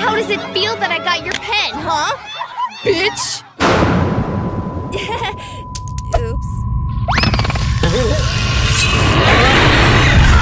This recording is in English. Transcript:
How does it feel that I got your pen, huh? Bitch!